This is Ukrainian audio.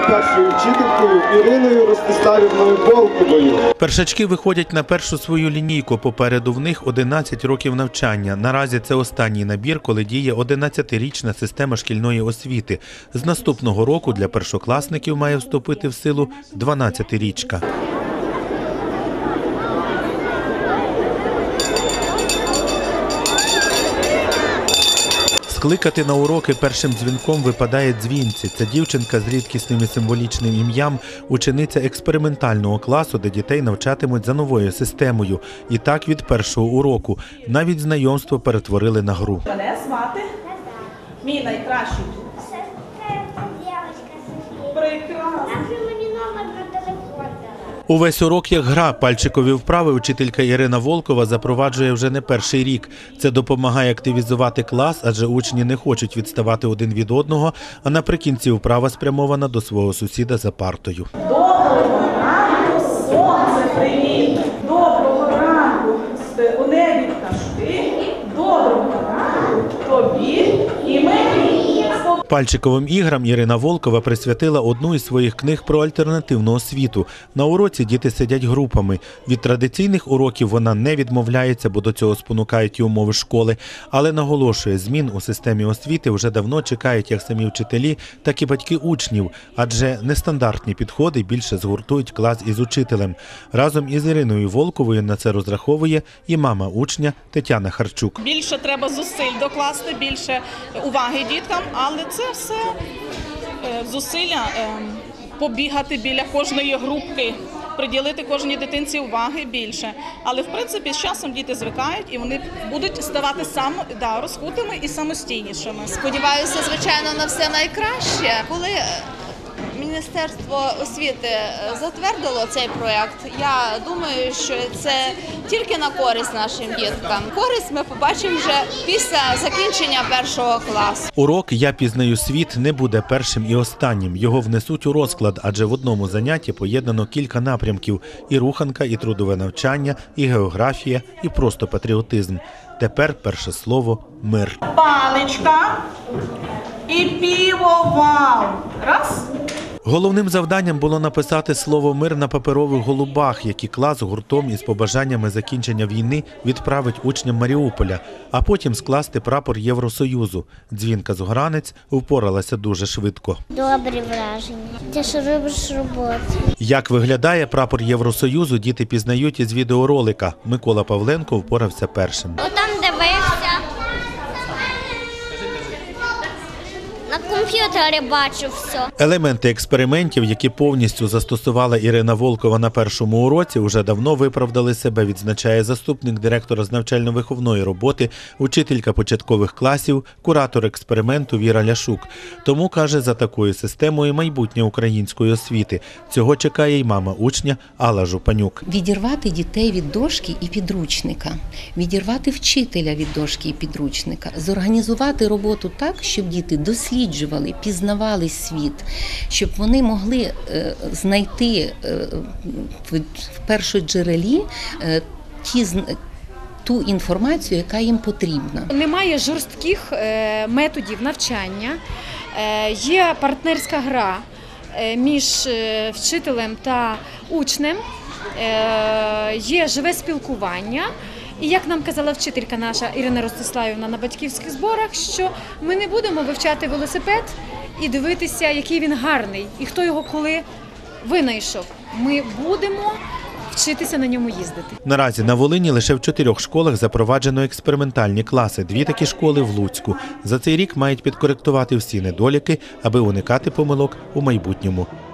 нашою першою вчителькою Іриною Ростиславівною Волковою. Першачки виходять на першу свою лінійку. Попереду в них 11 років навчання. Наразі це останній набір, коли діє 11-річна система шкільної освіти. З наступного року для першокласників має вступити в силу 12-річка. Скликати на уроки першим дзвінком випадає Дзвінці. Це дівчинка з рідкісним і символічним ім'ям, учениця експериментального класу, де дітей навчатимуть за новою системою. І так від першого уроку. Навіть знайомство перетворили на гру. Мене звати мій найкращий друг. Прекрасно. Увесь урок як гра. Пальчикові вправи вчителька Ірина Волкова запроваджує вже не перший рік. Це допомагає активізувати клас, адже учні не хочуть відставати один від одного, а наприкінці вправа спрямована до свого сусіда за партою. Доброго ранку, сонце привіт! Доброго ранку, у небі пташки! Доброго ранку тобі і мені! Пальчиковим іграм Ірина Волкова присвятила одну із своїх книг про альтернативну освіту. На уроці діти сидять групами. Від традиційних уроків вона не відмовляється, бо до цього спонукають і умови школи. Але наголошує, змін у системі освіти вже давно чекають як самі вчителі, так і батьки учнів. Адже нестандартні підходи більше згуртують клас із учителем. Разом із Іриною Волковою на це розраховує і мама учня Тетяна Харчук. Більше треба зусиль докласти, більше уваги діткам, але це все зусилля побігати біля кожної групки, приділити кожній дитинці уваги більше. Але, в принципі, з часом діти звикають і вони будуть ставати розкутими і самостійнішими. Сподіваюся, звичайно, на все найкраще. Коли Міністерство освіти затвердило цей проєкт, я думаю, що це тільки на користь нашим діткам. Користь ми побачимо вже після закінчення першого класу. Урок «Я пізнаю світ» не буде першим і останнім. Його внесуть у розклад, адже в одному занятті поєднано кілька напрямків – і руханка, і трудове навчання, і географія, і просто патріотизм. Тепер перше слово – мир. Паличка і півовал. Раз. Головним завданням було написати слово «мир» на паперових голубах, які клас гуртом із побажаннями закінчення війни відправить учням Маріуполя, а потім скласти прапор Євросоюзу. Дзвінка з Огранець впоралася дуже швидко. Добрі враження. Ти ж робиш роботу. Як виглядає прапор Євросоюзу, діти пізнають із відеоролика. Микола Павленко впорався першим. Отам дивився. На комп'ютері бачив все. Елементи експериментів, які повністю застосувала Ірина Волкова на першому уроці, уже давно виправдали себе, відзначає заступник директора з навчально-виховної роботи, учителька початкових класів, куратор експерименту Віра Ляшук. Тому, каже, за такою системою майбутнє української освіти. Цього чекає й мама учня Алла Жупанюк. Відірвати дітей від дошки і підручника, відірвати вчителя від дошки і підручника, зорганізувати роботу так, щоб діти досліджували, пізнавали світ, щоб вони могли знайти в першоджерелі ту інформацію, яка їм потрібна. Немає жорстких методів навчання, є партнерська гра між вчителем та учнем, є живе спілкування. І як нам казала вчителька наша Ірина Ростиславівна на батьківських зборах, що ми не будемо вивчати велосипед і дивитися, який він гарний, і хто його коли винайшов. Ми будемо вчитися на ньому їздити. Наразі на Волині лише в 4 школах запроваджено експериментальні класи. 2 такі школи в Луцьку. За цей рік мають підкоректувати всі недоліки, аби уникати помилок у майбутньому.